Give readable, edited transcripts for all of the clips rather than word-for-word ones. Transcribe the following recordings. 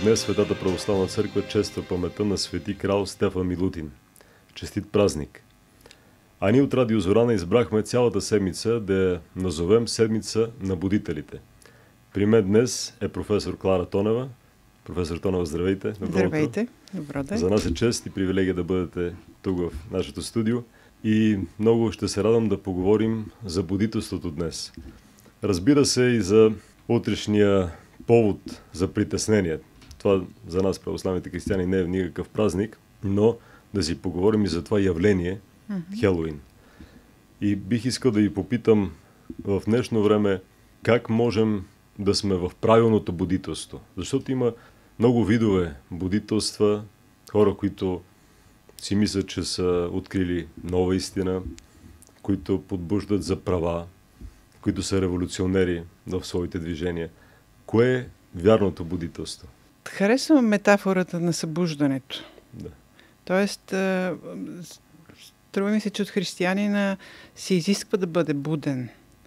Днес Светата православна църква чества паметта на свети крал Стефан Милутин. Честит празник! А ние от Радио Зорана избрахме цялата седмица да я назовем Седмица на будителите. При мен днес е професор Клара Тонева. Професор Тонева, здравейте! Добро Здравейте! Утро. Добро ден! За нас е чест и привилегия да бъдете тук в нашето студио и много ще се радвам да поговорим за будителството днес. Разбира се и за утрешния повод за притеснение. Това за нас, православните християни, не е никакъв празник, но да си поговорим и за това явление, Хелоуин. И бих искал да ви попитам в днешно време как можем да сме в правилното будителство. Защото има много видове будителства, хора, които си мислят, че са открили нова истина, които подбуждат за права, които са революционери в своите движения. Кое е вярното будителство? Харесвам метафората на събуждането. Да. Тоест, струва ми се, че от християнина се изисква да бъде буден.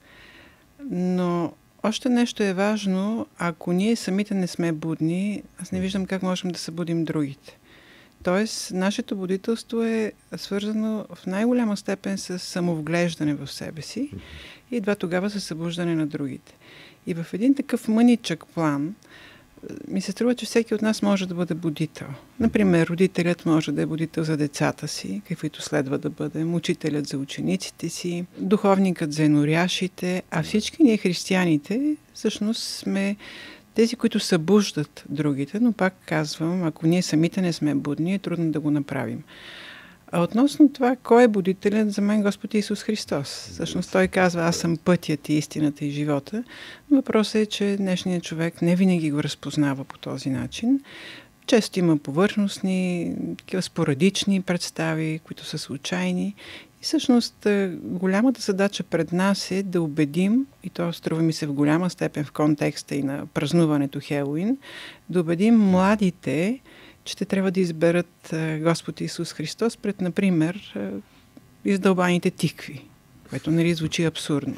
Но още нещо е важно, ако ние самите не сме будни, аз не виждам как можем да събудим другите. Тоест, нашето будителство е свързано в най-голяма степен с самовглеждане в себе си и едва тогава със събуждане на другите. И в един такъв мъничък план ми се струва, че всеки от нас може да бъде будител. Например, родителят може да е будител за децата си, каквито следва да бъдем, учителят за учениците си, духовникът за еноряшите, а всички ние християните всъщност сме тези, които събуждат другите, но пак казвам, ако ние самите не сме будни, е трудно да го направим. А относно това, кой е будителят, за мен Господ Исус Христос. Всъщност той казва, аз съм пътят и истината и живота. Но въпросът е, че днешният човек не винаги го разпознава по този начин. Често има повърхностни, такива спорадични представи, които са случайни. И всъщност голямата задача пред нас е да убедим, и то струва ми се в голяма степен в контекста и на празнуването Хелоуин, да убедим младите, че те трябва да изберат Господ Исус Христос пред, например, издълбаните тикви, което нали звучи абсурдно.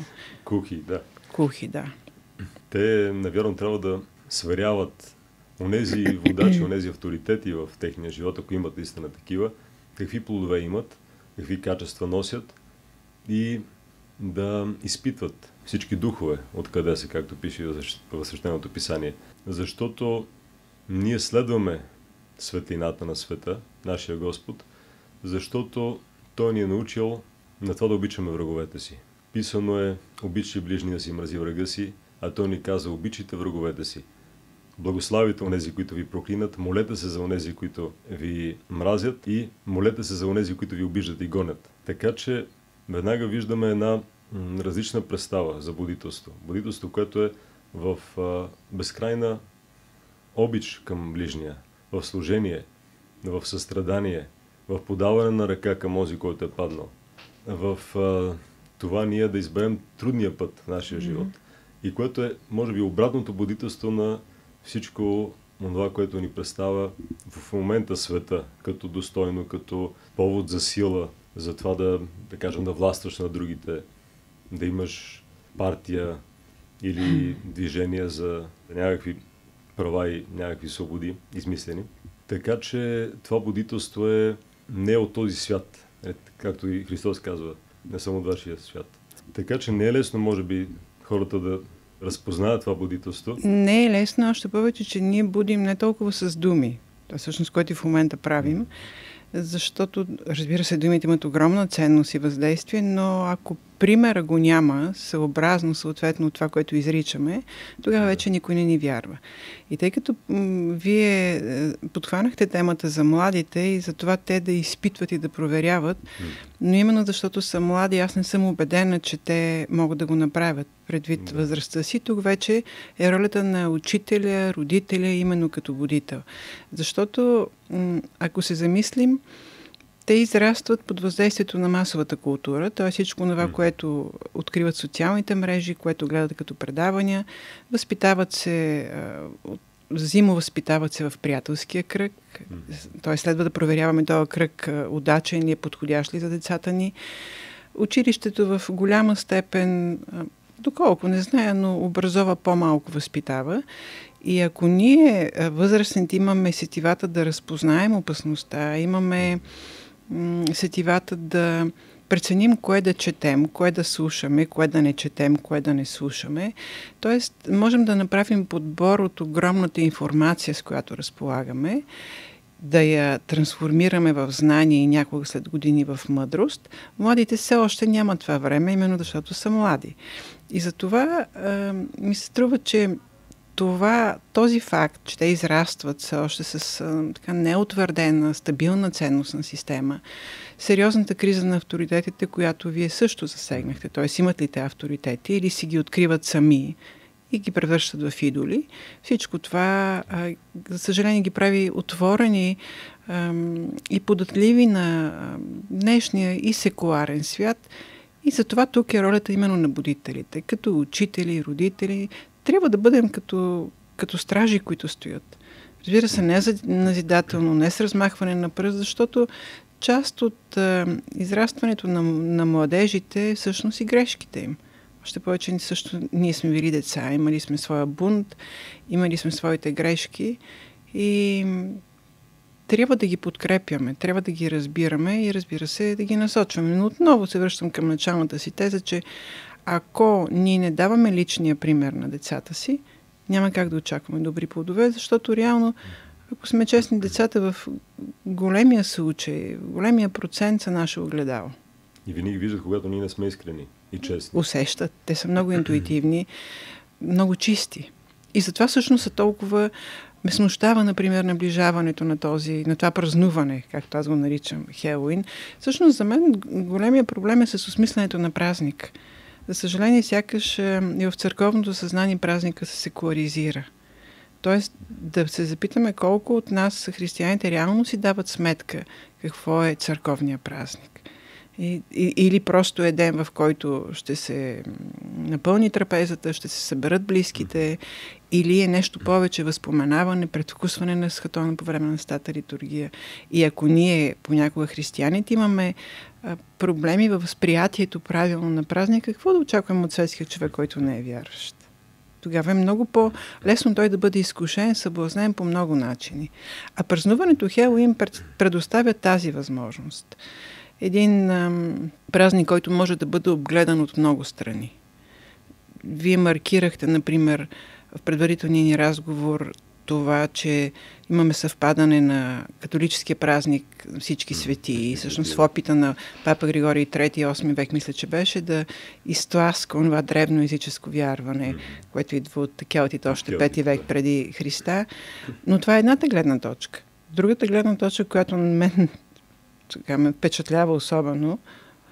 Кухи, да. Те, навярно, трябва да сверяват онези водачи, онези авторитети в техния живот, ако имат наистина такива, какви плодове имат, какви качества носят и да изпитват всички духове, откъде са, както пише в Свещеното писание. Защото ние следваме светлината на света, нашия Господ, защото Той ни е научил на това да обичаме враговете си. Писано е, обичай ближния си, мрази врага си, а Той ни каза, обичайте враговете си. Благославите онези, които ви проклинат, молете се за онези, които ви мразят и молете се за онези, които ви обиждат и гонят. Така че веднага виждаме една различна представа за будителство. Будителство, което е в безкрайна обич към ближния, в служение, в състрадание, в подаване на ръка към онзи, който е паднал, в това ние да изберем трудния път в нашия живот. И което е, може би, обратното будителство на всичко това, което ни представя в момента света, като достойно, като повод за сила, за това да кажем, да властваш на другите, да имаш партия или движение за някакви права и някакви свободи, измислени. Така че това будителство е не от този свят, както и Христос казва, не само от вашия свят. Така че не е лесно, може би, хората да разпознаят това будителство. Не е лесно, още повече, че ние будим не толкова с думи. Това е всъщност, което и в момента правим. Защото, разбира се, думите имат огромна ценност и въздействие, но ако примера го няма, съобразно съответно от това, което изричаме, тогава вече никой не ни вярва. И тъй като вие подхванахте темата за младите и за това те да изпитват и да проверяват, но именно защото са млади, аз не съм убедена, че те могат да го направят предвид възрастта си. Тук вече е ролята на учителя, родителя, именно като водител. Защото, ако се замислим, те израстват под въздействието на масовата култура, т.е. всичко това, което откриват социалните мрежи, което гледат като предавания, възпитават се, взаимовъзпитават се в приятелския кръг, т.е. следва да проверяваме този кръг удачен и е подходящ ли за децата ни. Училището в голяма степен, доколко не зная, но образова по-малко възпитава. И ако ние, възрастните, имаме сетивата да разпознаем опасността, имаме сетивата да преценим кое да четем, кое да слушаме, кое да не четем, кое да не слушаме. Тоест, можем да направим подбор от огромната информация, с която разполагаме, да я трансформираме в знание и някога след години в мъдрост. Младите все още нямат това време, именно защото са млади. И затова ми се струва, че този факт, че те израстват все още с така неутвърдена, стабилна ценностна система, сериозната криза на авторитетите, която вие също засегнахте, т.е. имат ли те авторитети или си ги откриват сами и ги превръщат в идоли, всичко това, за съжаление, ги прави отворени и податливи на днешния и секуларен свят. И затова тук е ролята именно на будителите, като учители, родители. Трябва да бъдем като стражи, които стоят. Разбира се, не назидателно, не с размахване на пръст, защото част от израстването на младежите е всъщност и грешките им. Още повече също ние сме били деца, имали сме своя бунт, имали сме своите грешки и трябва да ги подкрепяме, трябва да ги разбираме и, разбира се, да ги насочваме. Но отново се връщам към началната си теза, че ако ние не даваме личния пример на децата си, няма как да очакваме добри плодове, защото реално, ако сме честни, децата в големия случай, големия процент са наше огледало. И винаги виждат, когато ние не сме искрени и честни. Усещат. Те са много интуитивни, много чисти. И затова всъщност са толкова ме смущава, например, наближаването на това празнуване, както аз го наричам, Хелоуин. Всъщност за мен големия проблем е с осмисленето на празник. За съжаление, сякаш и в църковното съзнание празника се секуларизира. Тоест да се запитаме колко от нас, християните, реално си дават сметка какво е църковния празник. Или просто е ден, в който ще се напълни трапезата, ще се съберат близките, или е нещо повече възпоменаване, предвкусване на схатона по време на стата литургия. И ако ние, понякога християните, имаме проблеми във възприятието правилно на празника, какво да очакваме от светския човек, който не е вярващ? Тогава е много по-лесно той да бъде изкушен, съблазнен по много начини. А празнуването Хелоуин предоставя тази възможност. Един празник, който може да бъде обгледан от много страни. Вие маркирахте, например, в предварителния ни разговор това, че имаме съвпадане на католическия празник всички свети и всъщност в опита на Папа Григорий III, 8 век, мисля, че беше да изтласка това древно езическо вярване, което идва от келтите още 5 век преди Христа. Но това е едната гледна точка. Другата гледна точка, която мен ме впечатлява особено,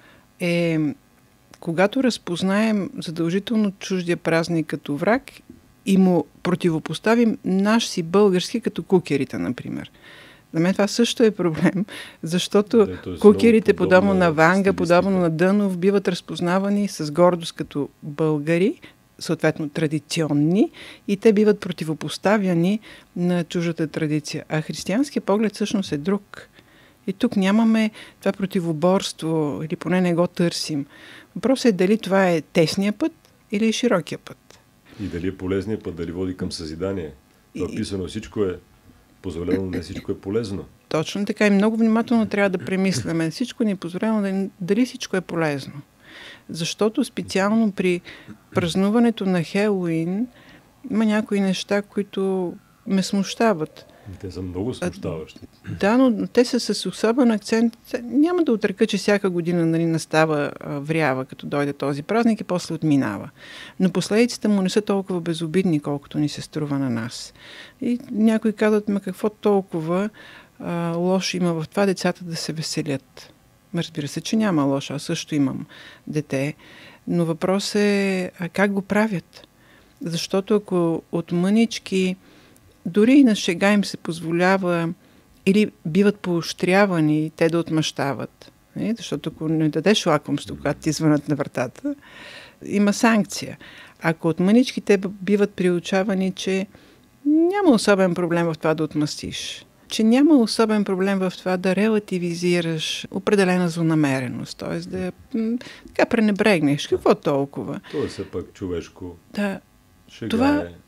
е когато разпознаем задължително чуждия празник като враг и му противопоставим наш си български като кукерите, например. За мен това също е проблем, защото кукерите, подобно на Ванга, подобно на Дънов, биват разпознавани с гордост като българи, съответно традиционни, и те биват противопоставяни на чуждата традиция. А християнският поглед всъщност е друг. И тук нямаме това противоборство, или поне не го търсим. Въпросът е дали това е тесния път или широкия път. И дали е полезният път, дали води към съзидание. Написано, всичко е позволено, не всичко е полезно. Точно така, и много внимателно трябва да премисляме. Всичко ни е позволено, дали всичко е полезно. Защото специално при празнуването на Хелоуин има някои неща, които ме смущават. Те са много смущаващи. Да, но те са с особен акцент. Няма да отрека, че всяка година настава врява, като дойде този празник и после отминава. Но последиците му не са толкова безобидни, колкото ни се струва на нас. И някои казват, какво толкова лошо има в това децата да се веселят. Разбира се, че няма лошо. Аз също имам дете. Но въпрос е как го правят. Защото ако от мънички дори и на шега им се позволява или биват поощрявани те да отмъщават. Защото ако не дадеш лакомство, когато ти звънат на вратата, има санкция. Ако от мънички те биват приучавани, че няма особен проблем в това да отмъстиш, че няма особен проблем в това да релативизираш определена злонамереност, т.е. да така пренебрегнеш. Какво толкова? Това е все пак човешко. Да. Шега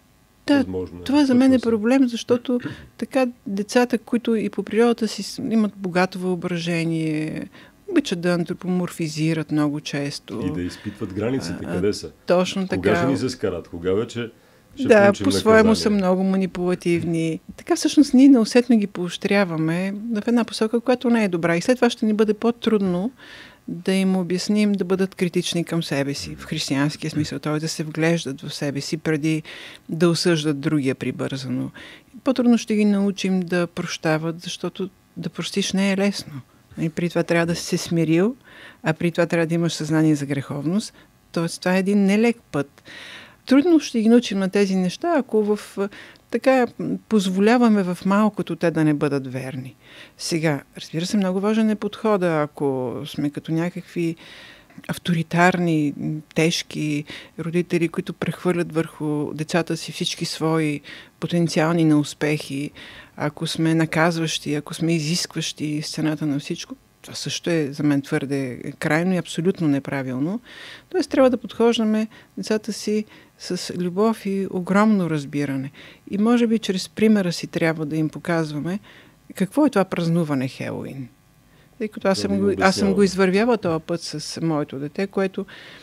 възможно. Това за мен е проблем, защото така децата, които и по природата си имат богато въображение, обичат да антропоморфизират много често. И да изпитват границите, къде са. Точно така. Кога ще ни заскарат? Кога вече ще получим по-своему са много манипулативни. Така всъщност ние неусетно ги поощряваме в една посока, която не е добра. И след това ще ни бъде по-трудно да им обясним да бъдат критични към себе си, в християнския смисъл, т.е. да се вглеждат в себе си преди да осъждат другия прибързано. По-трудно ще ги научим да прощават, защото да простиш не е лесно. И при това трябва да си се смирил, а при това трябва да имаш съзнание за греховност. Т.е. това е един нелек път. Трудно ще ги научим на тези неща, ако така позволяваме в малкото те да не бъдат верни. Сега, разбира се, много важен е подхода, ако сме като някакви авторитарни, тежки родители, които прехвърлят върху децата си всички свои потенциални неуспехи, ако сме наказващи, ако сме изискващи с цената на всичко, това също е за мен твърде крайно и абсолютно неправилно. Тоест трябва да подхождаме децата си с любов и огромно разбиране. И може би чрез примера си трябва да им показваме какво е това празнуване Хелоуин. Тъй като аз съм го извървяла този път с моето дете, което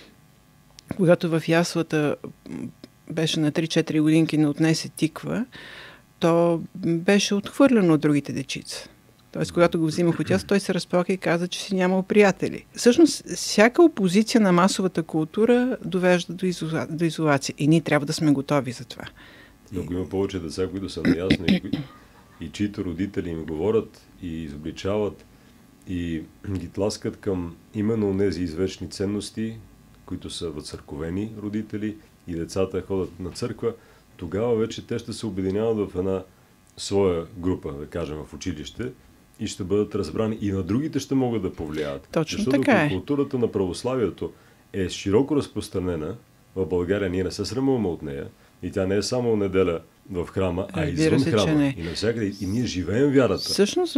когато в яслата беше на 3-4 годинки не отнесе тиква, то беше отхвърлено от другите дечица. Тоест, когато го взимах от ясно, той се разплака и каза, че си нямал приятели. Всъщност, всяка опозиция на масовата култура довежда до изолация. И ние трябва да сме готови за това. Но ако има повече деца, които са наясно и чието родители им говорят и изобличават и ги тласкат към именно тези извечни ценности, които са въцърковени родители и децата ходят на църква, тогава вече те ще се обединяват в една своя група, да кажем, в училище и ще бъдат разбрани. И на другите ще могат да повлияят. Точно защото така е. Културата на православието е широко разпространена. В България ние не се срамуваме от нея. И тя не е само неделя в храма, а извън храма. И навсякъде. И ние живеем вярата. Всъщност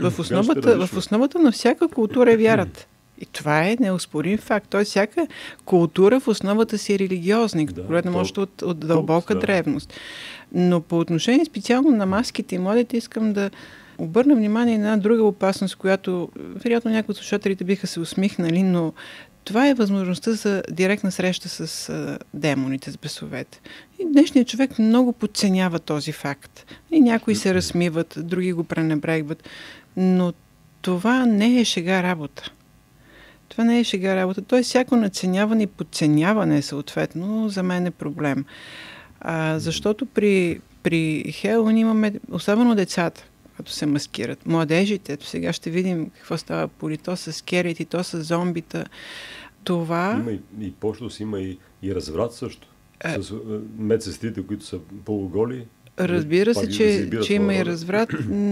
в основата на всяка култура е вярата. И това е неоспорим факт. Тоест, всяка култура в основата си е религиозна, което може от дълбока древност. Но по отношение специално на маските и младите, искам да обърна внимание на една друга опасност, която вероятно някои от слушателите биха се усмихнали, но това е възможността за директна среща с демоните, с бесовете. И днешният човек много подценява този факт. И някои се разсмиват, други го пренебрегват. Но това не е шега работа. Това не е шега работа. Тоест, всяко надценяване и подценяване съответно за мен е проблем. Защото при Хелоуин имаме, особено децата, като се маскират. Младежите, ето сега ще видим какво става поли. То с скелети, то с зомбита. Това... Има и пошлост, има и разврат също. С медсестрите, които са полуголи. Разбира се, че има и разврат.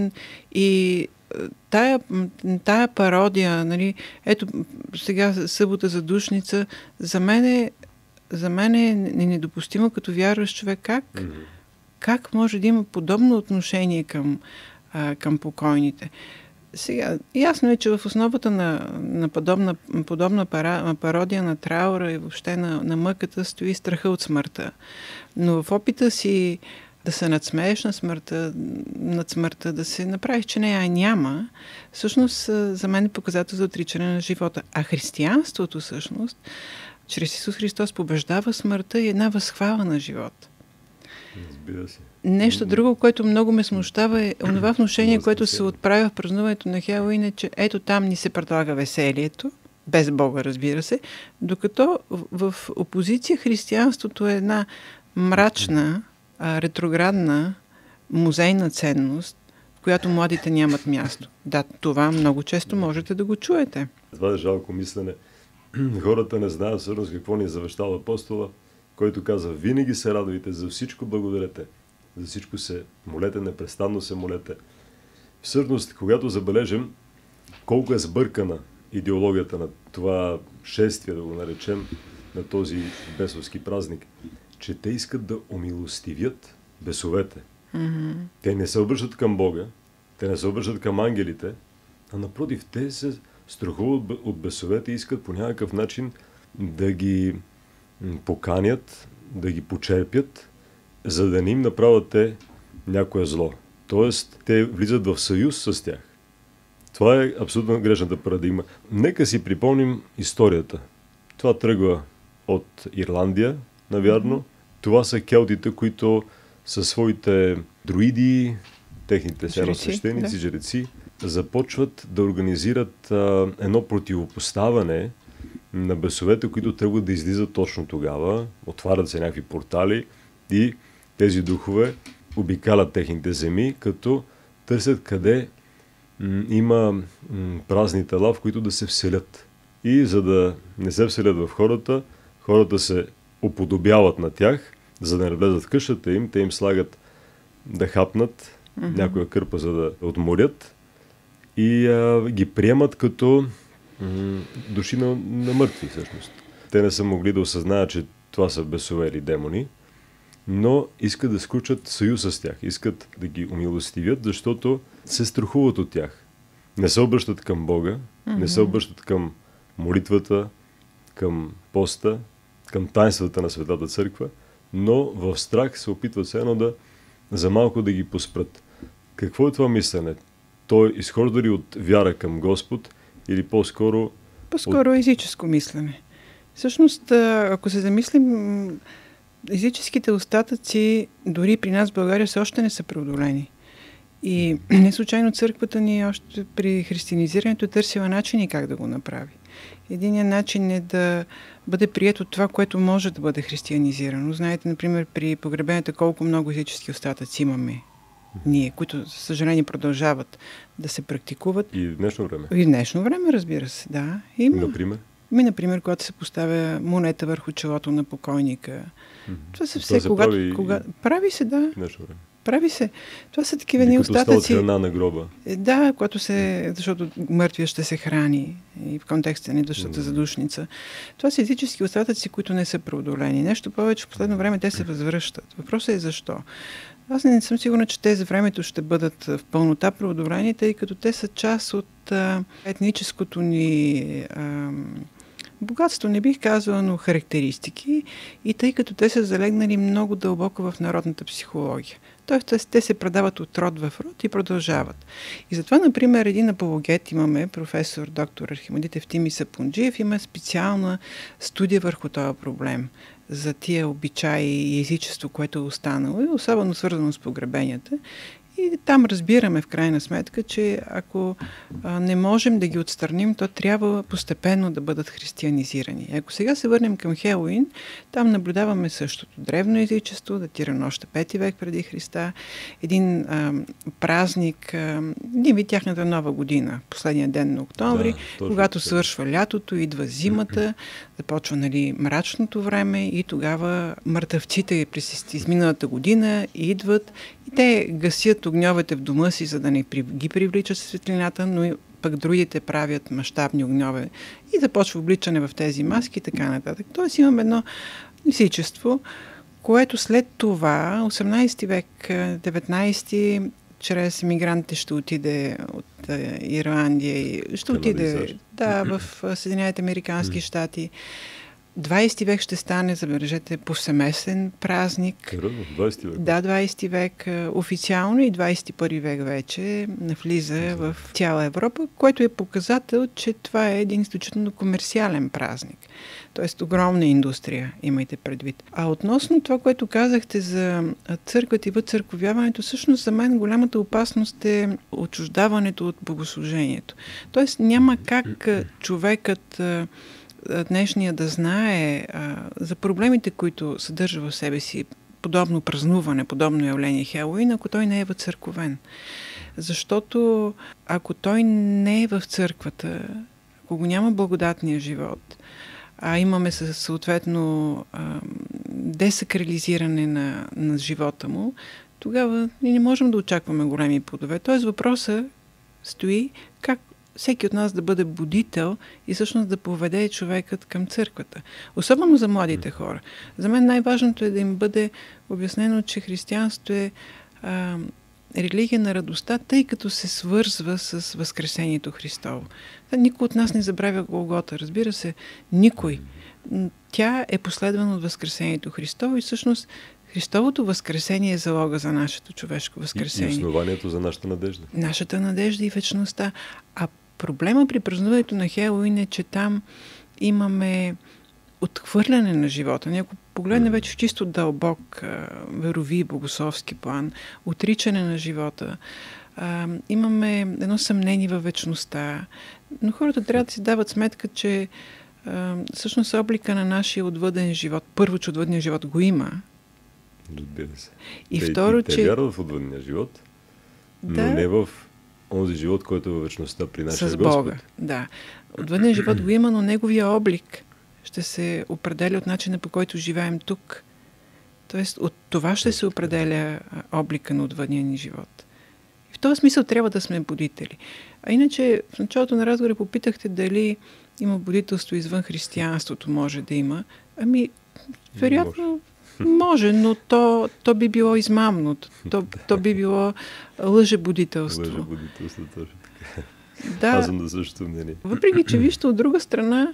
И тая пародия, нали, ето сега събота за душница, за мен е недопустимо като вярващ човек. Как може да има подобно отношение към покойните? Сега, ясно е, че в основата на подобна пародия на траура и въобще на мъката стои страха от смъртта. Но в опита си да се надсмееш над смъртта, да се направиш, че нея няма, всъщност за мен е показател за отричане на живота. А християнството всъщност, чрез Исус Христос побеждава смъртта и една възхвала на живота. Разбира се. Нещо друго, което много ме смущава е онова внушение, което се отправя в празнуването на Хелоуин, е, че ето там ни се предлага веселието, без Бога, разбира се, докато в опозиция християнството е една мрачна, ретроградна, музейна ценност, в която младите нямат място. Да, това много често можете да го чуете. Това е жалко мислене. Хората не знаят всъщност какво ни е завещал апостола, който каза: винаги се радвайте, за всичко благодарете, за всичко се молете, непрестанно се молете. Всъщност, когато забележим колко е сбъркана идеологията на това шествие, да го наречем, на този бесовски празник, че те искат да омилостивят бесовете. Mm-hmm. Те не се обръщат към Бога, те не се обръщат към ангелите, а напротив, те се страхуват от бесовете и искат по някакъв начин да ги поканят, да ги почерпят за да не им направят те някое зло. Тоест, те влизат в съюз с тях. Това е абсолютно грешната парадигма. Нека си припомним историята. Това тръгва от Ирландия, навярно. Това са келтите, които със своите друиди, техните свещеници, жреци, започват да организират едно противопоставане на бесовете, които тръгват да излизат точно тогава. Отварят се някакви портали и тези духове обикалят техните земи, като търсят къде има празни тела, в които да се вселят. И за да не се вселят в хората, хората се уподобяват на тях, за да не влезат в къщата им, те им слагат да хапнат някоя кърпа, за да отморят и ги приемат като души на мъртви, всъщност. Те не са могли да осъзнаят, че това са бесове или демони, но искат да сключат съюз с тях, искат да ги умилостивят, защото се страхуват от тях. Не се обръщат към Бога, не се обръщат към молитвата, към поста, към таинствата на Светата Църква, но в страх се опитват все едно за малко да ги поспрат. Какво е това мислене? То изхожда ли от вяра към Господ или по-скоро... По-скоро езическо мислене. Всъщност, ако се замислим, езическите остатъци дори при нас в България все още не са преодолени. И не случайно църквата ни още при християнизирането търсила начини как да го направи. Единият начин е да бъде прието това, което може да бъде християнизирано. Знаете, например, при погребенията колко много езически остатъци имаме ние, които, за съжаление, продължават да се практикуват. И в днешно време. И в днешно време, разбира се, да. Има. Например? Например, когато се поставя монета върху челото на покойника. Това са все, прави се, да. Днешно време. Прави се. Това са такива ни остатъци. Като става храна на гроба. Да, защото мъртвия ще се храни и в контекста на душата задушница. Това са езически остатъци, които не са преодолени. Нещо повече, в последно време те се възвръщат. Въпросът е защо. Аз не съм сигурна, че те за времето ще бъдат в пълнота преодолени, тъй като те са част от етническото ни богатство, не бих казала, но характеристики, и тъй като те са залегнали много дълбоко в народната психология. Тоест, те се предават от род в род и продължават. И затова, например, един апологет имаме, професор, доктор Архимандит Евтимий Сапунджиев, има специална студия върху този проблем за тия обичаи и езичество, което е останало, и особено свързано с погребенията. И там разбираме в крайна сметка, че ако не можем да ги отстраним, то трябва постепенно да бъдат християнизирани. Ако сега се върнем към Хелоуин, там наблюдаваме същото. Древно езичество, датирано още 5 век преди Христа. Един празник, ние ви тяхната нова година, последния ден на октомври, когато свършва лятото, идва зимата, започва мрачното време и тогава мъртъвците през изминалата година идват и те гасят огньовете в дома си, за да не ги привличат светлината, но и пък другите правят мащабни огньове и започва обличане в тези маски и така нататък. Тоест имаме едно езичество, което след това, 18 век, 19 чрез емигрантите ще отиде от Ирландия и ще отиде в Съединените американски щати. 20 век ще стане, забележете, повсеместен празник. 20 век. Да, 20 век официално и 21 век вече навлиза в цяла Европа, което е показател, че това е един изключително комерциален празник. Тоест огромна индустрия, имайте предвид. А относно това, което казахте за църквата и въцърковяването, всъщност за мен голямата опасност е отчуждаването от богослужението. Тоест няма как човекът днешния да знае за проблемите, които съдържа в себе си подобно празнуване, подобно явление Хелоуин, ако той не е въцърковен. Защото ако той не е в църквата, ако го няма благодатния живот, а имаме съответно десакрализиране на живота му, тогава ние не можем да очакваме големи плодове. Тоест въпросът стои как всеки от нас да бъде будител и всъщност да поведе човекът към църквата. Особено за младите хора. За мен най-важното е да им бъде обяснено, че християнството е религия на радостта, тъй като се свързва с Възкресението Христово. Никой от нас не забравя Голгота, разбира се, никой. Тя е последвана от Възкресението Христово и всъщност Христовото възкресение е залога за нашето човешко възкресение. И основанието за нашата надежда. Нашата надежда и вечността. А проблема при празнуването на Хелоуин е, че там имаме отхвърляне на живота. Ако погледне вече в чисто дълбок верови, богословски план, отричане на живота, имаме едно съмнение във вечността. Но хората трябва да си дават сметка, че всъщност облика на нашия отвъден живот, първо, че отвъдния живот го има. Разбира се. И второ, че... Те вярват в отвъдния живот, но не в онзи живот, който е във вечността при нашия Господ. С Бога, да. Отвъдният живот го има, но неговия облик ще се определя от начина, по който живеем тук. Тоест, от това ще се определя облика на отвъдния ни живот. И в този смисъл трябва да сме будители. А иначе, в началото на разговора попитахте дали има будителство извън християнството, може да има. Ами, вероятно, може, но то би било измамно. То би било лъжебудителство. Лъжебудителство, точно така. Да. Аз съм на същото мнение. Въпреки, че вижте, от друга страна,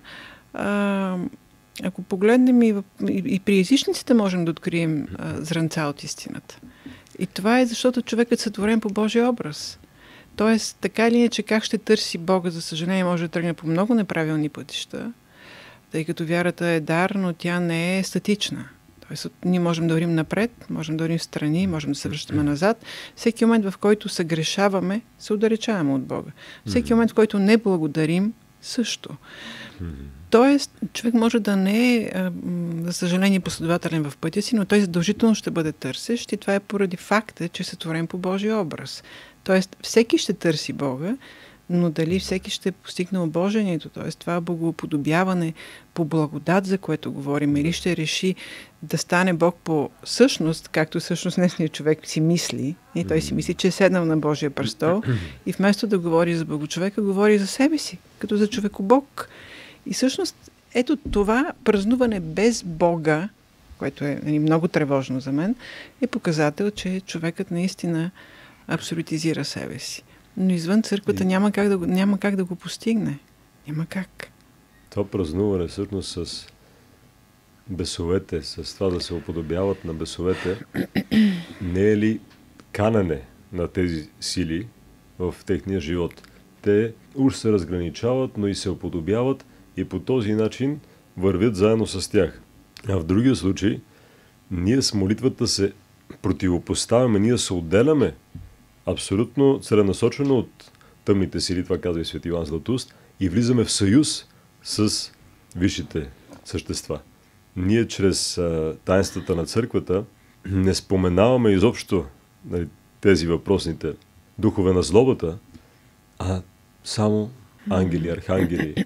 ако погледнем и при езичниците можем да открием зранца от истината. И това е защото човекът е сътворен по Божия образ. Тоест, така или иначе, как ще търси Бога, за съжаление, може да тръгне по много неправилни пътища, тъй като вярата е дар, но тя не е статична. Тоест, ние можем да вървим напред, можем да вървим в страни, можем да се връщаме назад. Всеки момент, в който съгрешаваме, се отдалечаваме от Бога. Всеки момент, в който не благодарим, също. Тоест, човек може да не е, за съжаление, последователен в пътя си, но той задължително ще бъде търсещ и това е поради факта, че е сътворен по Божия образ. Тоест, всеки ще търси Бога, но дали всеки ще постигне обожението, т.е. това богоподобяване по благодат, за което говорим, или ще реши да стане Бог по същност, както всъщност днесният човек си мисли, и той си мисли, че е седнал на Божия престол, и вместо да говори за Богочовека, говори за себе си, като за човекобог. И всъщност, ето това празнуване без Бога, което е много тревожно за мен, е показател, че човекът наистина абсолютизира себе си. Но извън църквата няма как да го постигне. Няма как. Това празнуване всъщност с бесовете, с това да се уподобяват на бесовете, не е ли канане на тези сили в техния живот? Те уж се разграничават, но и се уподобяват и по този начин вървят заедно с тях. А в другия случай, ние с молитвата се противопоставяме, ние се отделяме абсолютно целенасочено от тъмните сили, това казва и свети Йоан Златоуст, и влизаме в съюз с висшите същества. Ние чрез таинствата на църквата не споменаваме изобщо тези въпросните духове на злобата, а само ангели, архангели,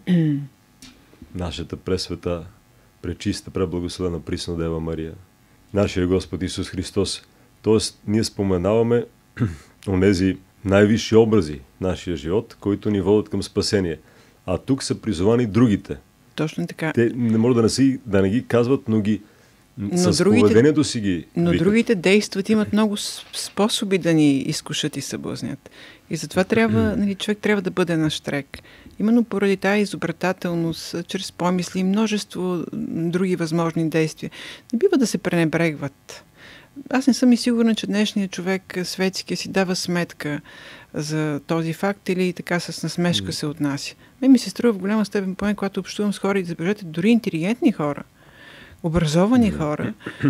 нашата пресвета, пречиста, преблагословена присна Дева Мария, нашия Господ Исус Христос. Тоест, ние споменаваме онези най-висши образи в нашия живот, които ни водят към спасение. А тук са призовани другите. Точно така. Те не може да не ги казват, но с поведението си ги Но викат. другите действат, имат много способи да ни изкушат и съблазнят. И затова човек трябва да бъде нащрек. Именно поради тази изобретателност, чрез помисли и множество други възможни действия. Не бива да се пренебрегват. Аз не съм и сигурна, че днешният човек светски си дава сметка за този факт или така с насмешка се отнася. Ми се струва в голяма степен, поне когато общувам с хора и забележете, дори интелигентни хора, образовани хора,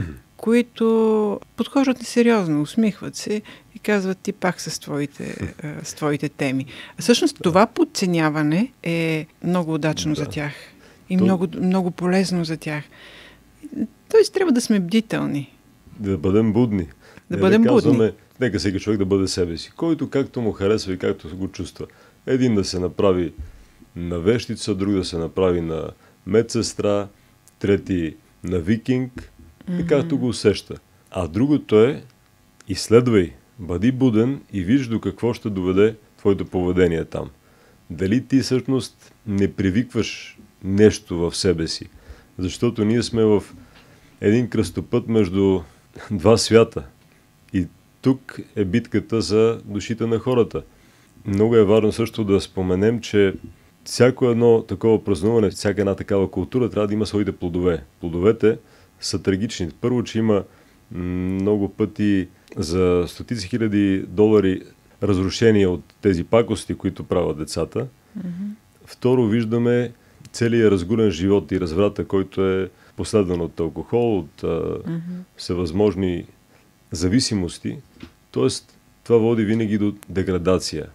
които подхождат несериозно, усмихват се и казват ти пак с твоите теми. А всъщност това подценяване е много удачно за тях и много, много полезно за тях. Тоест трябва да сме бдителни. Да бъдем будни. Будни. Нека всеки човек да бъде себе си. Който както му харесва и както го чувства. Един да се направи на вещица, друг да се направи на медсестра, трети на викинг, и както го усеща. А другото е изследвай, бъди буден и виж до какво ще доведе твоето поведение там. Дали ти всъщност не привикваш нещо в себе си. Защото ние сме в един кръстопът между два свята. И тук е битката за душите на хората. Много е важно също да споменем, че всяко едно такова празнуване, всяка една такава култура трябва да има своите плодове. Плодовете са трагични. Първо, че има много пъти за стотици хиляди долари разрушения от тези пакости, които правят децата. Второ, виждаме целият разгулен живот и разврата, който е последван от алкохол, от всевъзможни зависимости. Тоест, това води винаги до деградация,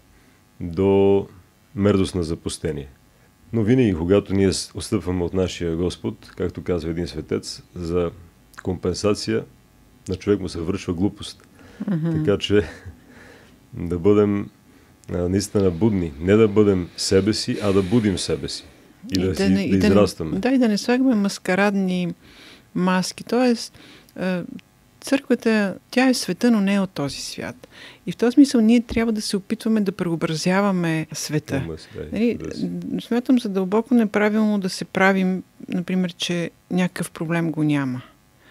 до мерзост на запустение. Но винаги, когато ние отстъпваме от нашия Господ, както казва един светец, за компенсация на човек му се вършва глупост. Така че да бъдем наистина будни. Не да бъдем себе си, а да будим себе си. И да израстваме. Да, и да не слагаме маскарадни маски. Тоест, църквата, тя е света, но не е от този свят. И в този смисъл ние трябва да се опитваме да преобразяваме света. Смятам за дълбоко неправилно да се правим, например, че някакъв проблем го няма.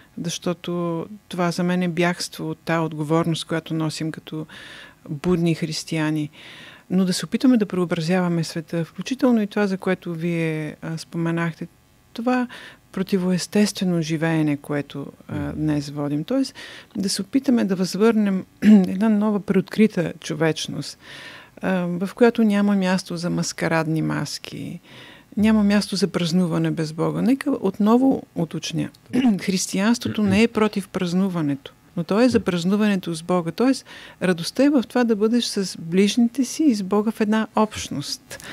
Защото това за мен е бягство от тази отговорност, която носим като будни християни. Но да се опитваме да преобразяваме света, включително и това, за което вие споменахте, това противоестествено живеене, което днес водим. Тоест да се опитаме да възвърнем една нова преоткрита човечност, в която няма място за маскарадни маски, няма място за празнуване без Бога. Нека отново уточня. Християнството не е против празнуването, но то е за празнуването с Бога. Тоест, радостта е в това да бъдеш с ближните си и с Бога в една общност.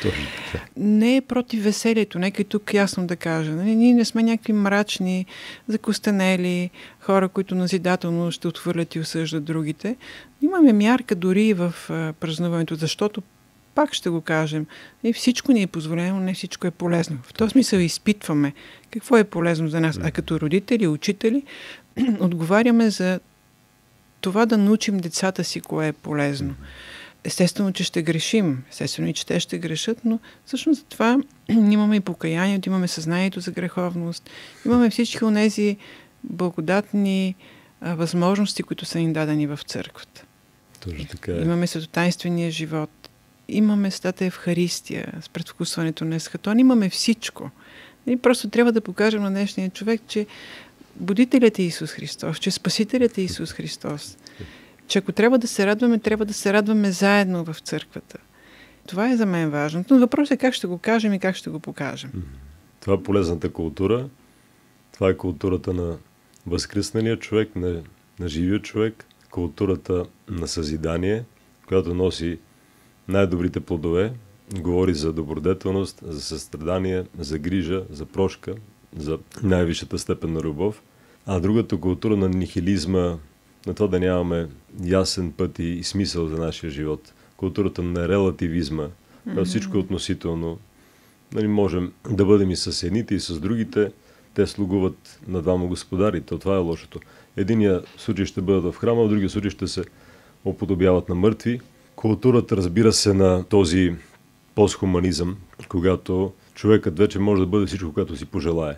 Не е против веселието. Нека и тук ясно да кажа. Ние не сме някакви мрачни, закостенели хора, които назидателно ще отхвърлят и осъждат другите. Имаме мярка дори в празнуването, защото пак ще го кажем. И всичко ни е позволено, не всичко е полезно. В този смисъл изпитваме какво е полезно за нас. А като родители, учители, отговаряме за това да научим децата си кое е полезно. Естествено, че ще грешим. Естествено и че те ще грешат, но всъщност за това имаме и покаянието, имаме съзнанието за греховност, имаме всички онези благодатни възможности, които са ни дадени в църквата. Точно така е. Имаме светотайнствения живот. Имаме Святата Евхаристия с предвкусването на есхатон. Имаме всичко. И просто трябва да покажем на днешния човек, че Будителят е Исус Христос, че Спасителят е Исус Христос. Че ако трябва да се радваме заедно в църквата. Това е за мен важно. Но въпросът е как ще го кажем и как ще го покажем. Това е полезната култура. Това е културата на възкръсналия човек, на живия човек. Културата на съзидание, която носи най-добрите плодове, говори за добродетелност, за състрадание, за грижа, за прошка, за най-висшата степен на любов. А другата култура на нихилизма, на това да нямаме ясен път и смисъл за нашия живот. Културата на релативизма, всичко е относително. Можем да бъдем и с едните, и с другите. Те слугуват на двама господари. Това е лошото. Единия случай ще бъдат в храма, в другия случай ще се уподобяват на мъртви. Културата, разбира се, на този постхуманизъм, когато човекът вече може да бъде всичко, което си пожелае.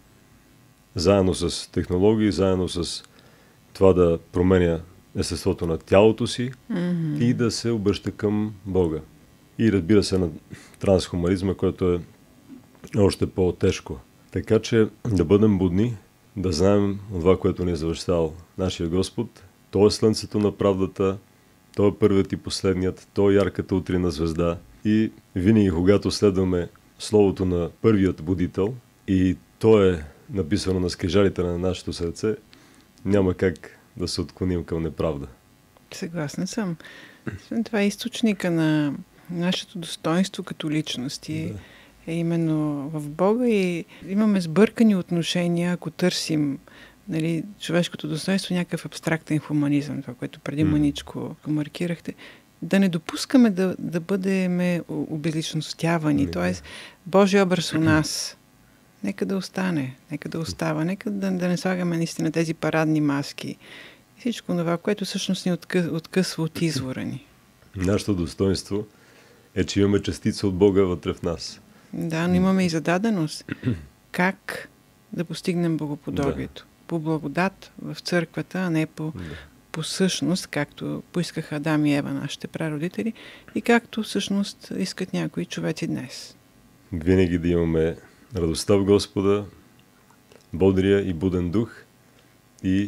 Заедно с технологии, заедно с това да променя естеството на тялото си и да се обръща към Бога. И разбира се на трансхуманизма, който е още по-тежко. Така че да бъдем будни, да знаем това, което ни е завещал нашия Господ. То е слънцето на правдата, то е първият и последният, то е ярката утринна звезда. И винаги, когато следваме словото на първият будител и то е написано на скрижалите на нашето сърце, няма как да се отклоним към неправда. Съгласна съм. Това е източника на нашето достоинство като личности. Е именно в Бога и имаме сбъркани отношения, ако търсим човешкото достоинство, някакъв абстрактен хуманизъм, това, което преди маничко маркирахте. Да не допускаме да бъдем обезличностявани, т.е. Божия образ у нас. Нека да остане, нека да остава, нека да не слагаме наистина тези парадни маски и всичко това, което всъщност ни откъсва от извора ни. Нашето достоинство е, че имаме частица от Бога вътре в нас. Да, но имаме и зададеност. Как да постигнем богоподобието? По благодат в църквата, а не по същност, както поискаха Адам и Ева, нашите прародители, и както всъщност искат някои човеци днес. Винаги да имаме радостта в Господа, бодрия и буден дух и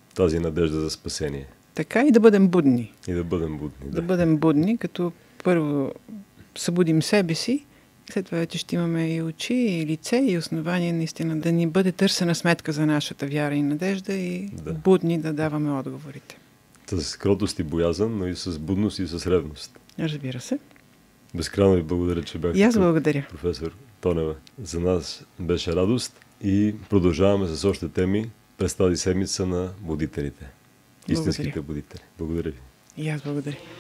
тази надежда за спасение. Така и да бъдем будни. И да бъдем будни. Да бъдем будни, като първо събудим себе си, след това вече ще имаме и очи, и лице, и основание наистина да ни бъде търсена сметка за нашата вяра и надежда и будни да даваме отговорите. С кротост и боязън, но и с будност и с ревност. Разбира се. Безкрайно ви благодаря, че бяхте. И аз благодаря. Професор Тонева. За нас беше радост и продължаваме с още теми през тази седмица на будителите. Истинските будители. Благодаря ви. И аз благодаря.